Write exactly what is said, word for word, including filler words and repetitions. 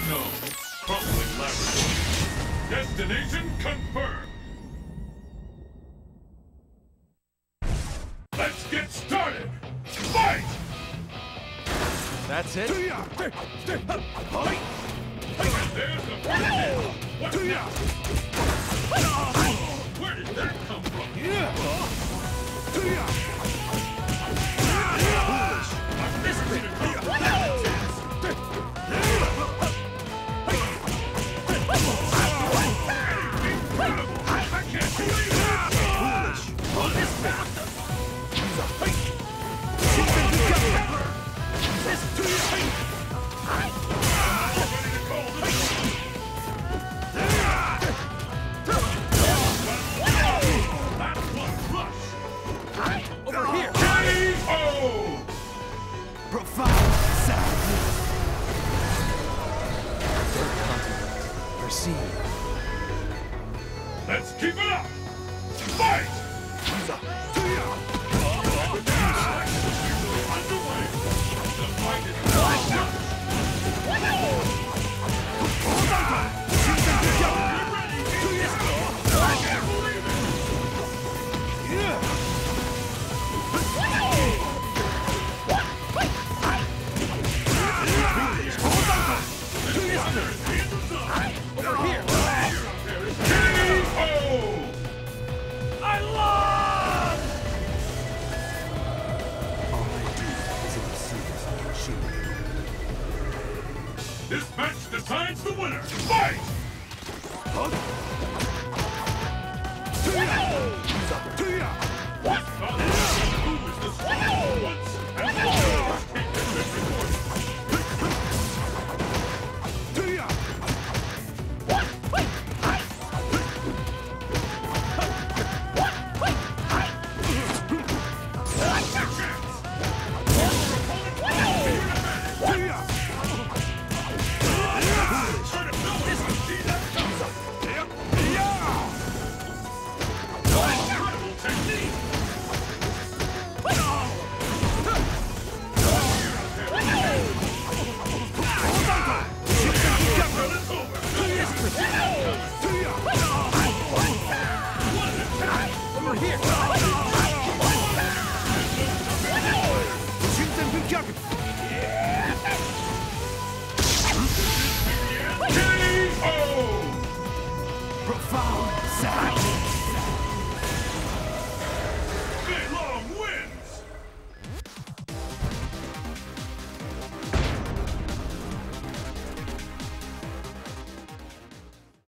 No. Crumbling laboratory. Destination confirmed. Let's get started. Fight! That's it? And there's the first hit. What's next? Where did that come from? I'm missing it. I can't believe it! On this path! Over here! K O! Profound sadness. Contemplate. Perceive. Let's keep it up! Fight! Underway! The fight is on! This match decides the winner! Fight! This